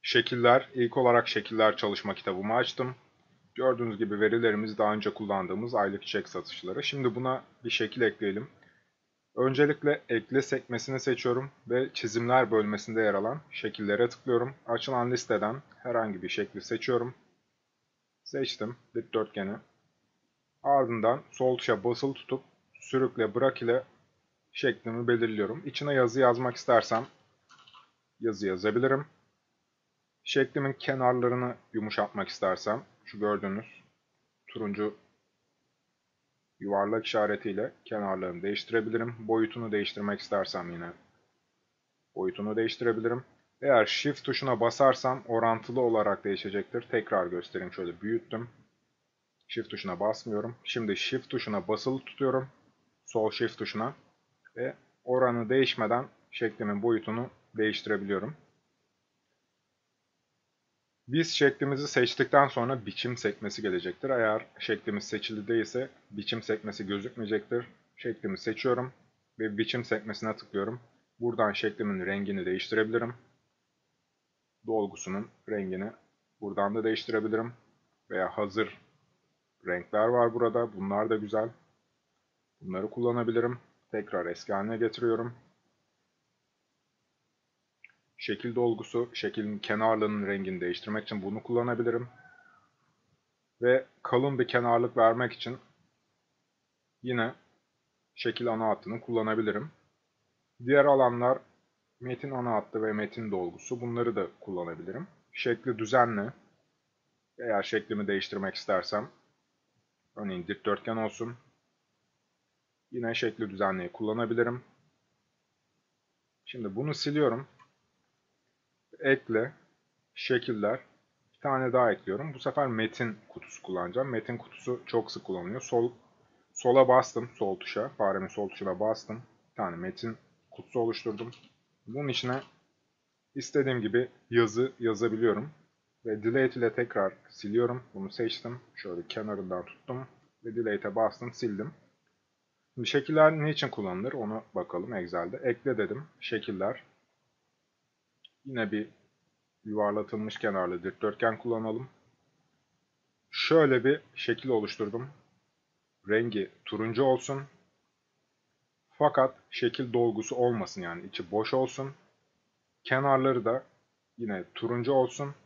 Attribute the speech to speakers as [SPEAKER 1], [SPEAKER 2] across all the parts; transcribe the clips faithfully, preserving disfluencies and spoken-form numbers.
[SPEAKER 1] Şekiller, ilk olarak şekiller çalışma kitabımı açtım. Gördüğünüz gibi verilerimiz daha önce kullandığımız aylık çiçek satışları. Şimdi buna bir şekil ekleyelim. Öncelikle ekle sekmesini seçiyorum ve çizimler bölmesinde yer alan şekillere tıklıyorum. Açılan listeden herhangi bir şekli seçiyorum. Seçtim dikdörtgeni. Ardından sol tuşa basılı tutup sürükle bırak ile şeklimi belirliyorum. İçine yazı yazmak istersem yazı yazabilirim. Şeklimin kenarlarını yumuşatmak istersem şu gördüğünüz turuncu yuvarlak işaretiyle kenarlarını değiştirebilirim. Boyutunu değiştirmek istersem yine boyutunu değiştirebilirim. Eğer Shift tuşuna basarsam orantılı olarak değişecektir. Tekrar göstereyim, şöyle büyüttüm. Shift tuşuna basmıyorum. Şimdi Shift tuşuna basılı tutuyorum. Sol Shift tuşuna ve oranı değişmeden şeklimin boyutunu değiştirebiliyorum. Biz şeklimizi seçtikten sonra biçim sekmesi gelecektir. Eğer şeklimiz seçili değilse biçim sekmesi gözükmeyecektir. Şeklimi seçiyorum ve biçim sekmesine tıklıyorum. Buradan şeklimin rengini değiştirebilirim. Dolgusunun rengini buradan da değiştirebilirim. Veya hazır renkler var burada. Bunlar da güzel. Bunları kullanabilirim. Tekrar eski haline getiriyorum. Şekil dolgusu, şeklin kenarlarının rengini değiştirmek için bunu kullanabilirim. Ve kalın bir kenarlık vermek için yine şekil ana hattını kullanabilirim. Diğer alanlar metin ana hattı ve metin dolgusu. Bunları da kullanabilirim. Şekli düzenle. Eğer şeklimi değiştirmek istersem, örneğin dikdörtgen olsun. Yine şekli düzenleyi kullanabilirim. Şimdi bunu siliyorum. Ekle, şekiller. Bir tane daha ekliyorum. Bu sefer metin kutusu kullanacağım. Metin kutusu çok sık kullanılıyor. Sol, sola bastım, sol tuşa. Faremin sol tuşuna bastım. Bir tane metin kutusu oluşturdum. Bunun içine istediğim gibi yazı yazabiliyorum. Ve delete ile tekrar siliyorum. Bunu seçtim. Şöyle kenarından tuttum. Ve delete'e bastım, sildim. Şimdi şekiller niçin kullanılır onu bakalım Excel'de. Ekle dedim. Şekiller. Yine bir yuvarlatılmış kenarlı dikdörtgen kullanalım. Şöyle bir şekil oluşturdum. Rengi turuncu olsun. Fakat şekil dolgusu olmasın, yani içi boş olsun. Kenarları da yine turuncu olsun.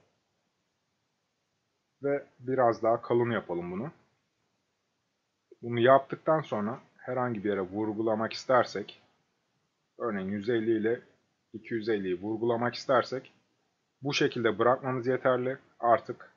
[SPEAKER 1] Ve biraz daha kalın yapalım bunu. Bunu yaptıktan sonra herhangi bir yere vurgulamak istersek, örneğin yüz elli ile iki yüz elliyi vurgulamak istersek bu şekilde bırakmamız yeterli. Artık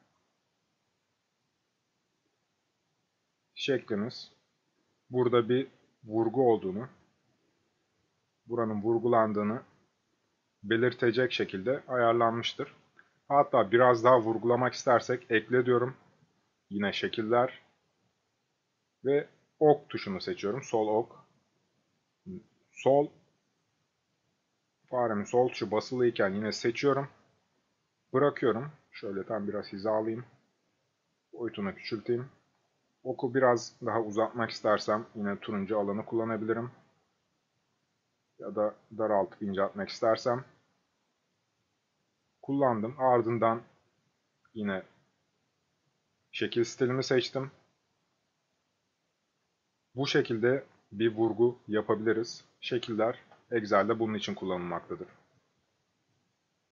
[SPEAKER 1] şeklimiz burada bir vurgu olduğunu, buranın vurgulandığını belirtecek şekilde ayarlanmıştır. Hatta biraz daha vurgulamak istersek ekle diyorum. Yine şekiller ve ok tuşunu seçiyorum. Sol ok. Sol faremin sol tuşu basılıyken yine seçiyorum. Bırakıyorum. Şöyle tam biraz hizalayayım. Boyutunu küçülteyim. Oku biraz daha uzatmak istersem yine turuncu alanı kullanabilirim. Ya da daraltıp inceltmek istersem kullandım. Ardından yine şekil stilimi seçtim. Bu şekilde bir vurgu yapabiliriz. Şekiller Excel'de bunun için kullanılmaktadır.